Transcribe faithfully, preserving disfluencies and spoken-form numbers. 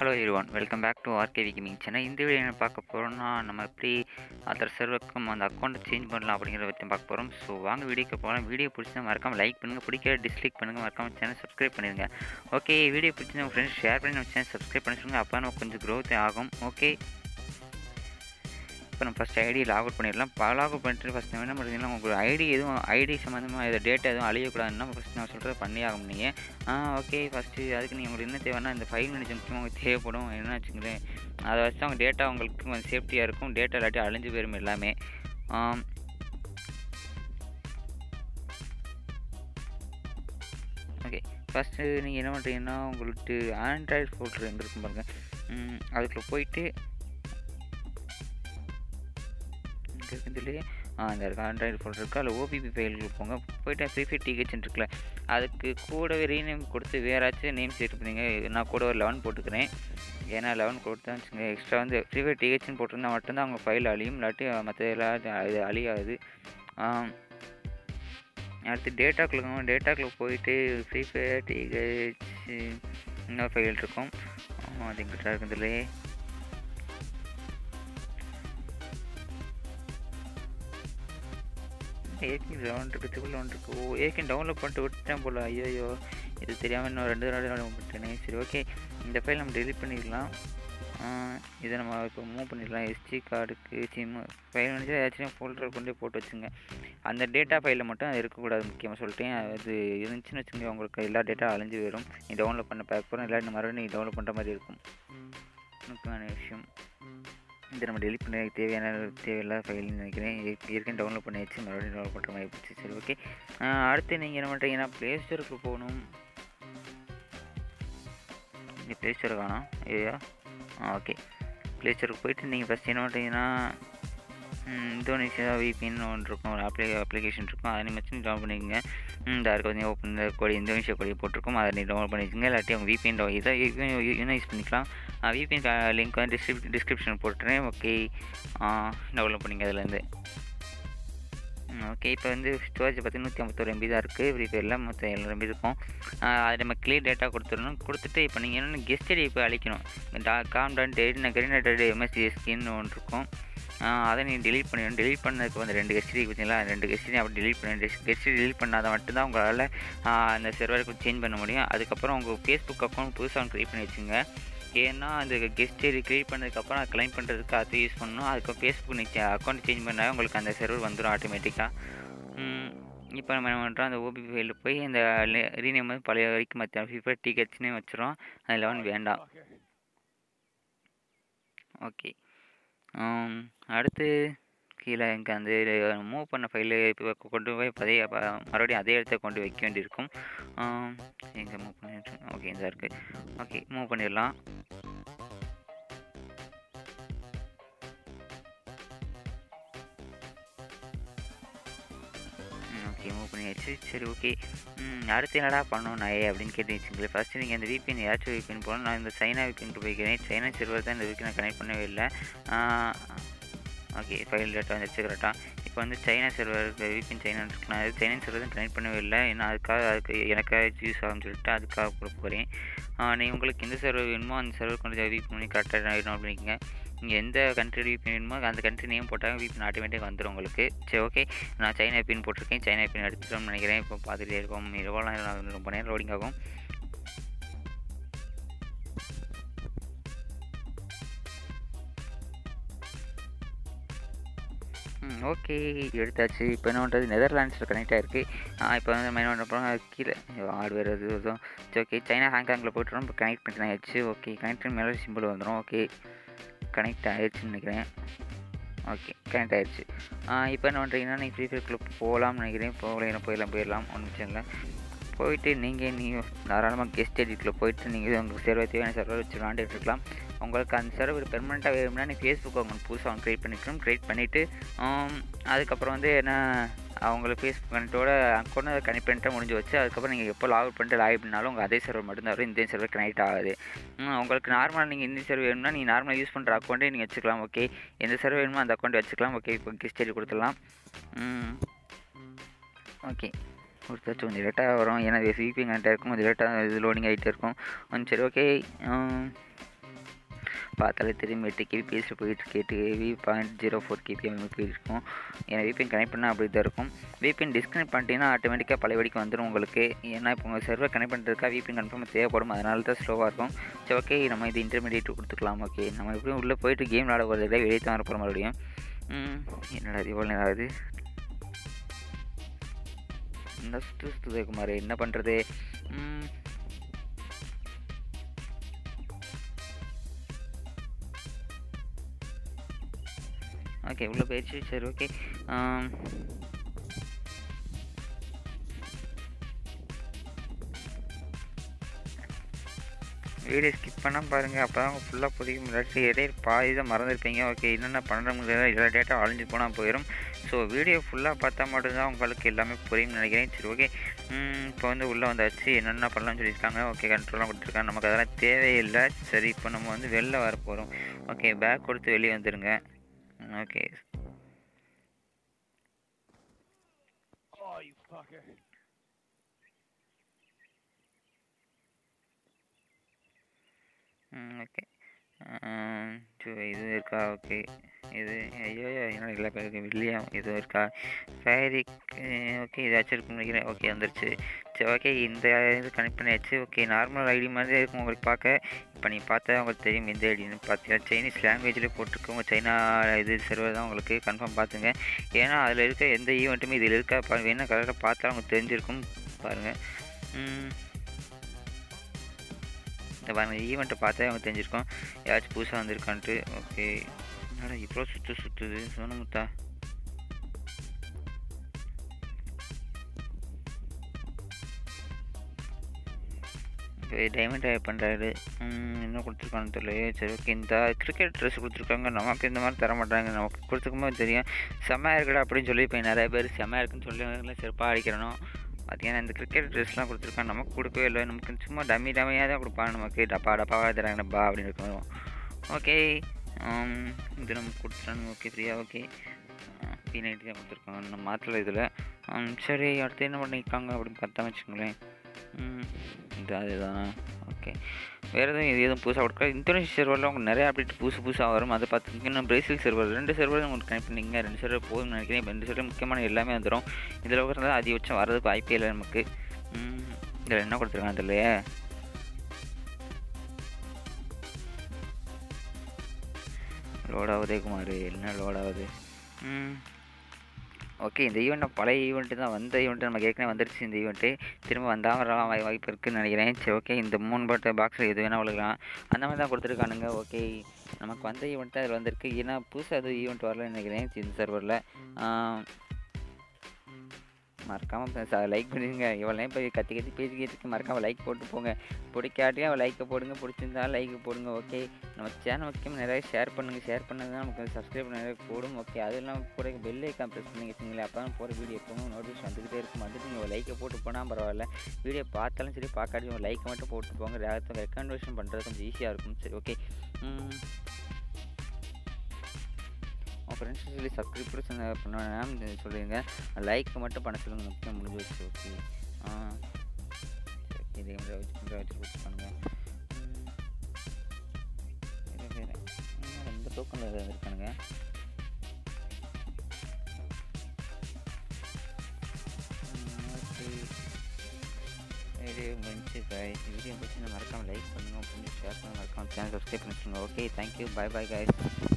Hello everyone, welcome back to RKV gaming channel. இந்த video என்ன பார்க்க போகிறோம்னா, நம்ம எப்படி அதர் சர்வருக்கும் அந்த அக்கௌண்ட்டை சேஞ்ச் பண்ணலாம் அப்படிங்கிறத பற்றி பார்க்க போகிறோம். ஸோ வாங்க வீடியோக்கு போகலாம். வீடியோ பிடிச்சா மறக்காமல் லைக் பண்ணுங்கள், பிடிக்க டிஸ்லைக் பண்ணுங்கள், மறக்காமல் சேனல் சப்ஸ்கிரைப் பண்ணிடுங்க. ஓகே, வீடியோ பிடிச்சா உங்கள் ஃப்ரெண்ட்ஸ் ஷேர் பண்ணி நம்ம சேனல் சப்ஸ்கிரைப் பண்ணி சொல்லுங்கள். அப்போ நம்ம கொஞ்சம் க்ரோத் ஆகும். ஓகே, இப்போ நம்ம ஃபஸ்ட் ஐடி லாக் அவுட் பண்ணிடலாம். லாக் அவுட் பண்ணிட்டு ஃபஸ்ட் என்ன பண்ணுறீங்கன்னா, உங்களுக்கு ஐடி எதுவும் ஐடி சம்மந்தமாக இதை டேட்டா எதுவும் அழியக்கூடாதுன்னா ஃபஸ்ட் நான் சொல்கிறத பண்ணி ஆகும் நீங்கள். ஆ ஓகே, ஃபஸ்ட்டு அதுக்கு நீங்கள் உங்களுக்கு என்ன தேவைன்னா, இந்த ஃபைல் மேனேஜர் முக்கியமாக உங்களுக்கு தேவைப்படும். என்ன வச்சுங்களேன், அதை வச்சு அவங்க டேட்டா உங்களுக்கு கொஞ்சம் சேஃப்டியாக இருக்கும். டேட்டா இல்லாட்டி அழிஞ்சு போயிடும் எல்லாமே. ஓகே, ஃபஸ்ட்டு நீங்கள் என்ன பண்ணுறீங்கன்னா, உங்களுக்கு ஆண்ட்ராய்டு ஃபோல்டர் எங்கே இருக்கும் பாருங்கள், அதுக்குள்ளே போயிட்டு இருக்குதுலேயே அந்த இருக்குது ஆண்ட்ராய்டு ஃபோல்டர் இருக்குது, அதில் ஓபிபி ஃபைல்களுக்கு போங்க. போய்ட்டு ஃப்ரீ ஃபயர் டிஹெச்னு இருக்குல்ல, அதுக்கு கூடவே ரீநேம் கொடுத்து வேறாச்சும் நேம் சேர்த்து பண்ணீங்க. நான் கூட ஒரு லெவன் போட்டுக்கிறேன். ஏன்னா லெவன் கொடுத்தா வச்சுங்க, எக்ஸ்ட்ரா வந்து ஃப்ரீ ஃபயர் டிஹெச்னு போட்டிருந்தா மட்டும்தான் அவங்க ஃபைல் அழியும், இல்லாட்டி மற்ற எல்லாம் இது அழியாது. அடுத்து டேட்டாக்குள்ள டேட்டாக்குள்ளே போயிட்டு ஃப்ரீ ஃபயர் டிஹெச் இன்னொரு ஃபைல் இருக்கும், அது எங்கிட்ட இருக்குதுலேயே. ஏற்கனவே லெவன் இருக்குது, ட்ரிபிள் லெவன் இருக்குது. ஓ, ஏற்கனவே டவுன்லோட் பண்ணிட்டு விட்டுட்டேன் போல். ஐயோ, இது தெரியாமல் இன்னும் ரெண்டு தடவை டவுன்லோட் பண்ணிட்டேனே. சரி, ஓகே, இந்த ஃபைல் நம்ம டெலிட் பண்ணிடலாம். இதை நம்ம இப்போ மூவ் பண்ணிடலாம். எஸ்டி கார்டுக்கு சிம் ஃபைல் வந்து ஏதாச்சும் ஃபோல்டர் கொண்டு போட்டு வச்சுங்க. அந்த டேட்டா ஃபைலில் மட்டும் அது இருக்கக்கூடாது, முக்கியமாக சொல்லிட்டேன். அது இருந்துச்சுன்னு வச்சுங்க, உங்களுக்கு எல்லா டேட்டா அழிஞ்சு போயிடும். நீ டவுன்லோட் பண்ண பேக் போகிறோம், இல்லாட்டி மறுபடியும் நீ டவுன்லோட் பண்ணுற மாதிரி இருக்கும். முக்கியமான விஷயம் இதை நம்ம டெலிட் பண்ண தேவையான தேவையில்லாத ஃபைல்னு நினைக்கிறேன். ஏற்கனவே டவுன்லோட் பண்ணி வச்சு மறுபடியும் டவுன்லோட் பண்ணுற மாதிரி போச்சு. சரி, ஓகே, அடுத்து நீங்கள் என்ன பண்ணுறீங்கன்னா, ப்ளே ஸ்டோருக்கு போகணும். இங்கே ப்ளே ஸ்டோர் காணும் ஐயா. ஆ ஓகே, ப்ளே ஸ்டோருக்கு போயிட்டு நீங்கள் ஃபஸ்ட் என்ன பண்ணுறீங்கன்னா, இந்தோனேஷியா விபின்னு ஒன்று இருக்கும், ஒரு அப்ளை அப்ளிகேஷன் இருக்கும், அதை நீங்கள் வச்சு டவுன்லோட் பண்ணிக்கோங்க. இந்த யாருக்கு வந்து ஓப்பன் இந்த கோடி இந்தோனேஷியா கோடி போட்டிருக்கோம், அதை நீங்கள் டவுன்லோட் பண்ணி வச்சுங்க. இல்லாட்டி அவங்க விபிஎன் இதை இன்னும் யூஸ் பண்ணிக்கலாம். விபிஎன் லிங்க் வந்து டிஸ்கிரிப் டிஸ்கிரிப்ஷன் போட்டுறேன். ஓகே, டவுன்லோட் பண்ணிங்க அதுலேருந்து. ஓகே, இப்போ வந்து ஸ்டோரேஜ் பார்த்து நூற்றி ஐம்பத்தொரு எம்பி தான் இருக்குது. ஃப்ரீ ஃபயரில் மொத்தம் எழுநூறு எம்பி இருக்கும். அதை நம்ம கிளியர் டேட்டா கொடுத்துடணும். கொடுத்துட்டு இப்போ நீங்கள் என்னென்ன கெஸ்ட் ஐடி இப்போ அழிக்கணும். டா காம் டான் டேட் கிரீன் எம்எஸ்டிஎஸ்கின்னு ஒன்று இருக்கும், அதை நீங்கள் டெலிட் பண்ணிடணும். டெலிட் பண்ணதுக்கு வந்து ரெண்டு கெஸ்டி பார்த்தீங்களா, ரெண்டு கெஸ்டி அப்படி டெலிட் பண்ணி கெஸ்டி டெலிட் பண்ணாத மட்டும்தான் உங்களால் அந்த சர்வருக்கு சேஞ்ச் பண்ண முடியும். அதுக்கப்புறம் உங்கள் ஃபேஸ்புக் அக்கௌண்ட் புதுசாக ஒன்று க்ரியேட் பண்ணி வச்சுங்க. ஏன்னா அந்த கெஸ்ட் ஐடி க்ரியேட் பண்ணதுக்கப்புறம் அதை கிளைம் பண்ணுறதுக்கு அது யூஸ் பண்ணணும். அதுக்கு ஃபேஸ்புக் நீங்கள் அக்கௌண்ட் சேஞ்ச் பண்ணால் உங்களுக்கு அந்த சர்வர் வந்துடும் ஆட்டோமேட்டிக்காக. இப்போ நம்ம என்ன பண்ணுறோம், அந்த ஓபிபி ஃபைலில் போய் இந்த ரீநேம் வந்து பழைய வரைக்கும் மற்ற ஃபிஃபா டிஹெச்னே வச்சுரும். அது லெவன் வேண்டாம். ஓகே, அடுத்து கீழே இங்கே அந்த மூவ் பண்ண ஃபைலு இப்போ கொண்டு போய் அதே மறுபடியும் அதே இடத்த கொண்டு வைக்க வேண்டியிருக்கும். எங்கே மூவ் பண்ணிட்டு ஓகே இந்த இருக்குது. ஓகே, மூவ் பண்ணிடலாம். ஓகே, மூவ் பண்ணியாச்சு. சரி, ஓகே, அடுத்து என்னடா பண்ணணும் நான் அப்படின்னு கேட்டு வச்சுங்களேன். ஃபஸ்ட்டு நீங்கள் இந்த விபிஎன் ஏதாச்சும் விபிஎன் போகணும். நான் இந்த சைனா விபிஎன்க்கு போய்க்கிறேன். சைனா சர்வர் தான் இந்த வீக்கு நான் கனெக்ட் பண்ணவே இல்லை. ஓகே, ஃபைல் டேட்டா வந்து வச்சுக்கிறட்டா. இப்போ வந்து சைனா சர்வர் விபிஎன் சைனா இருக்கு, நான் அது சைனா சர்வர் தான் கனெக்ட் பண்ணவே இல்லை. ஏன்னா அதுக்காக அதுக்கு எனக்காக யூஸ் ஆகும்னு சொல்லிட்டு அதுக்காக கொடுக்க போகிறேன். நீங்கள் உங்களுக்கு எந்த சர்வர் வேணுமோ அந்த சர்வர் கொஞ்சம் விபிஎன் பண்ணி கரெக்டாக நோட் பண்ணிக்கோங்க. நீங்கள் எந்த கண்ட்ரி விபிஎன் வேணுமோ அந்த கண்ட்ரி நேம் போட்டால் விபிஎன் ஆட்டோமேட்டிக்காக வந்துடும் உங்களுக்கு. சரி, ஓகே, நான் சைனா பின் போட்டிருக்கேன். சைனா பின் எடுத்துட்டோம்னு நினைக்கிறேன். இப்போ பார்த்துட்டே இருக்கோம். எவ்வளோ நேரம் ரொம்ப நேரம் லோடிங் ஆகும். ஓகே, எடுத்தாச்சு. இப்போ என்ன பண்ணுறது, நெதர்லாண்ட்ஸில் கனெக்ட் ஆகிருக்கு. இப்போ வந்து நம்ம என்ன பண்ண போகிறோம், கீழே ஹார்ட்வேர் அது இதுவும். சரி, ஓகே, சைனா ஹாங்காங்கில் போய்ட்டுறோம். இப்போ கனெக்ட் பண்ணி ஆயிடுச்சு. ஓகே, கனெக்ட் மேலே சிம்பிள் வந்துடும். ஓகே, கனெக்ட் ஆகிடுச்சுன்னு நினைக்கிறேன். ஓகே, கனெக்ட் ஆகிடுச்சு. இப்போ என்ன பண்ணுறீங்கன்னா, நீங்கள் ஃப்ரீ ஃபயர்க்குள்ளே போகலாம்னு நினைக்கிறேன். போகலாம் போயிடலாம் போயிடலாம் ஒன்றும் பிரச்சனை இல்லை. போயிட்டு நீங்கள் நீங்கள் தாராளமாக கெஸ்ட் எடிட்டில் போயிட்டு நீங்கள் உங்கள் சர்வர் தேவையான சர்வர் வச்சு விளாண்டுட்டு இருக்கலாம். உங்களுக்கு அந்த சர்வர் பெர்மனெண்ட்டாக வேணும்னா நீங்கள் ஃபேஸ்புக் அக்கௌண்ட் புதுசாக அவங்க க்ரியேட் பண்ணிக்கணும். க்ரியேட் பண்ணிவிட்டு அதுக்கப்புறம் வந்து என்ன அவங்களுக்கு ஃபேஸ்புக் கனெக்டோட அக்கௌண்ட் அதை கனெக்ட் பண்ணிட்டு முடிஞ்சு வச்சு அதுக்கப்புறம் நீங்கள் எப்போ லாக் அவுட் பண்ணிட்டு லாக் பண்ணாலும் உங்கள் அதே சர்வர் மட்டும்தான் வரும். இந்த சர்வர் கனெக்ட் ஆகாது. உங்களுக்கு நார்மலாக நீங்கள் இந்த சர்வர் வேணும்னா நீங்கள் நார்மலாக யூஸ் பண்ணுற அக்கௌண்ட்டே நீங்கள் வச்சுக்கலாம். ஓகே, எந்த சர்வர் வேணுமோ அந்த அக்கௌண்ட் வச்சுக்கலாம். ஓகே, இப்போ கெஸ்ட் ஐடி கொடுத்துடலாம். ஓகே, கொடுத்தாச்சும் கொஞ்சம் லேட்டாக வரும். ஏன்னா விபிஎன் கனெக்டாக இருக்கும், கொஞ்சம் லேட்டாக இது லோடிங் ஆகிட்டே இருக்கும். சரி, ஓகே, பார்த்தாலே தெரியும் எட்டு கேபி பேசிட்டு போயிட்டு எட்டு KB point zero four KB அந்த மாதிரி போயிருக்கும். ஏன்னா விபிஎன் கனெக்ட் பண்ணால் அப்படி தான் இருக்கும். விபிஎன் டிஸ்கனெக்ட் பண்ணிட்டீங்கன்னா ஆட்டோமேட்டிக்காக பழையபடிக்கு வந்துடும் உங்களுக்கு. ஏன்னா இப்போ உங்கள் சர்வர் கனெக்ட் பண்ணுறதுக்காக விபிஎன் கன்ஃபார்மாக தேவைப்படும், அதனால தான் ஸ்லோவாக இருக்கும். சரி ஓகே, நம்ம இது இன்டர்மீடியேட் கொடுத்துக்கலாம். ஓகே, நம்ம எப்படியும் உள்ளே போயிட்டு கேம் விளாட போகிறதுல வெளியே தான் வரப்போகிற மறுபடியும். என்னடா இது இவ்வளோ நேரம் ஆகுது, இந்த சுற்று சுற்றுது குமார், என்ன பண்ணுறது? ஓகே உள்ள போயிடுச்சு. சரி ஓகே, வீடியோ ஸ்கிப் பண்ணால் பாருங்கள், அப்போ தான் ஃபுல்லாக புதிய முன்னாடி இடையே பாதி தான் மறந்துருப்பீங்க. ஓகே, என்னென்ன பண்ணுற முடியாது, எல்லா டேட்டா அழிஞ்சு போனால் போயிடும். ஸோ வீடியோ ஃபுல்லாக பார்த்தா மட்டும்தான் உங்களுக்கு எல்லாமே புரியும்னு நினைக்கிறேன். சரி ஓகே, இப்போ வந்து உள்ளே வந்தாச்சு, என்னென்ன பண்ணலாம்னு சொல்லியிருக்காங்க. ஓகே, கண்ட்ரோலாக கொடுத்துருக்காங்க, நமக்கு அதெல்லாம் தேவையில்லை. சரி, இப்போ நம்ம வந்து வெளில வர போகிறோம். ஓகே, பேக் கொடுத்து வெளியே வந்துடுங்க. ஓகே ம் ஓகே ஸோ இது இருக்கா? ஓகே, இது ஐயோ என்னோட எல்லா பேருக்கு வில்லியம் இது இருக்கா? ஃபேரிக் ஓகே, இதாச்சும் இருக்குன்னு நினைக்கிறேன். ஓகே வந்துருச்சு. சரி ஓகே, இந்த இது கனெக்ட் பண்ணியாச்சு. ஓகே, நார்மல் ஐடி மாதிரி இருக்கும் உங்களுக்கு பார்க்க. இப்போ நீங்கள் பார்த்தா உங்களுக்கு தெரியும் எந்த ஐடின்னு பார்த்தீங்கன்னா சைனீஸ் லாங்குவேஜ்லேயே போட்டிருக்கோங்க. சைனா இது சர்வர் தான் உங்களுக்கு கன்ஃபார்ம் பார்த்துங்க. ஏன்னா அதில் இருக்க எந்த ஈவெண்ட்டுமே இதில் இருக்கா வேணா கரெக்டாக பார்த்தா உங்களுக்கு தெரிஞ்சிருக்கும். பாருங்கள், இந்த பாருங்கள் ஈவெண்ட்டை பார்த்தா அவங்க தெரிஞ்சிருக்கோம் ஏதாச்சும் புதுசாக வந்திருக்கான்ட்டு. ஓகே, என்னடா இவ்வளோ சுற்று சுற்றுது சோனமுத்தா? ஓகே, டைமண்ட் ஆட் பண்ணுறாரு, என்ன கொடுத்துருக்கான்னு தெரியல. சரி ஓகே, இந்த கிரிக்கெட் ட்ரெஸ் கொடுத்துருக்காங்க, நமக்கு இந்த மாதிரி தர மாட்டாங்க. நமக்கு கொடுத்துக்கும்போது தெரியும் செம்மையாக இருக்கடா அப்படின்னு சொல்லி இப்போ நிறைய பேர் செம்மையாக இருக்குன்னு சொல்லி சிறப்பாக அடிக்கிறணும். பார்த்தீங்கன்னா இந்த கிரிக்கெட் ட்ரெஸ்லாம் கொடுத்துருக்காங்க, நமக்கு கொடுக்கவே இல்லை. நமக்கு சும்மா டம்மி டம்மியாக தான் கொடுப்பாங்க, நமக்கு டப்பா டப்பாவாக தராங்க டப்பா அப்படின்னு இருக்கணும். ஓகே, இது நமக்கு கொடுத்துட்டானுங்க. ஓகே ஃப்ரீயாக. ஓகே, பி நைன்ட்டி தான் கொடுத்துருக்காங்க, நம்ம மாற்றல இதில். சரி, அடுத்து என்ன பண்ணியிருக்காங்க அப்படின்னு பார்த்தா வச்சுக்கோங்களேன். இது அதுதானா? ஓகே, வேறு எதுவும் இது எதுவும் புதுசாக கொடுக்க. இந்தோனேஷியா சர்வரில் உங்களுக்கு நிறைய அப்டேட் புதுசு புதுசாக வரும், அதை பார்த்துக்கிங்கன்னா பிரேசில் சர்வர் ரெண்டு சர்வரும் உங்களுக்கு கனெக்ட் பண்ணிங்க. ரெண்டு சர்வர் போதும்னு நினைக்கிறேன். இப்போ ரெண்டு சர்வர் முக்கியமான எல்லாமே வந்துடும். இதில் இருக்கிறதா அதிகபட்சம் வர்றதுக்கு வாய்ப்பே இல்லை நமக்கு. இதில் என்ன கொடுத்துருக்காங்க இல்லையே? லோட் ஆகுதே குமார், என்ன லோட் ஆகுது? ஓகே, இந்த ஈவெண்ட்டை பழைய ஈவெண்ட்டு தான், வந்த ஈவெண்ட்டு நமக்கு ஏற்கனவே வந்துருச்சு. இந்த ஈவெண்ட்டு திரும்ப வந்தால் வரலாம் வாய்ப்பு இருக்குதுன்னு நினைக்கிறேன். சரி ஓகே, இந்த மூணு பாட்டு பாக்ஸில் எது வேணால் விழுகலாம், அந்த மாதிரி தான் கொடுத்துருக்கானுங்க. ஓகே, நமக்கு வந்த ஈவெண்ட் தான் அதில் வந்திருக்கு. ஏன்னா புதுசாக எதுவும் ஈவெண்ட் வரலன்னு நினைக்கிறேன் இந்த சர்வரில். மறக்காமல் லைக் பண்ணிடுங்க. எவ்வளோ இப்போ கத்தி கத்தி பேசிக்கிட்டு மறக்காமல் லைக் போட்டு போங்க. பிடிக்காட்டியும் அவள் லைக்கை போடுங்க, பிடிச்சிருந்தாலும் லைக்கு போடுங்க. ஓகே, நம்ம சேனல் முக்கியமாக நிறைய ஷேர் பண்ணுங்கள். ஷேர் பண்ணது தான் நமக்கு சப்ஸ்கிரைப் நிறைய போடும். ஓகே, அது இல்லாமல் கூட பெல் ஐக்கான் ப்ரெஸ் பண்ணி வச்சுங்களேன், அப்போ தான் போகிற வீடியோ எப்போவும் நோட்டிஃபிகேஷன் வந்துக்கிட்டே இருக்கும். வந்துட்டு நீங்கள் லைக்கை போட்டு போனால் பரவாயில்ல, வீடியோ பார்த்தாலும் சரி பார்க்காட்டி உங்கள் லைக்கை மட்டும் போட்டு போங்க. வேறு ரெக்கமெண்டேஷன் பண்ணுறது கொஞ்சம் ஈஸியாக இருக்கும். சரி ஓகே, உங்கள் ஃப்ரெண்ட்ஸ் சொல்லி சப்ஸ்கிரைபர்ஸ் பண்ண சொல்லுங்க, லைக் மட்டும் பண்ண சொல்லுங்கள், முக்கியம் முடிஞ்சு வச்சு. ஓகே, இதே மாதிரி வச்சு வச்சு வச்சு பண்ணுங்கள். வேறு வேறு இந்த டோக்கனில் எதாவது இருக்கானுங்க. வீடியோ முடிஞ்சு கைஸ், வீடியோ முடிச்சு மறக்காமல் லைக் பண்ணுங்கள், கொஞ்சம் ஷேர் பண்ணுங்கள், மறக்காமல் சேனல் சப்ஸ்கிரைப் பண்ணிச்சுங்க. Okay, thank you, bye bye guys.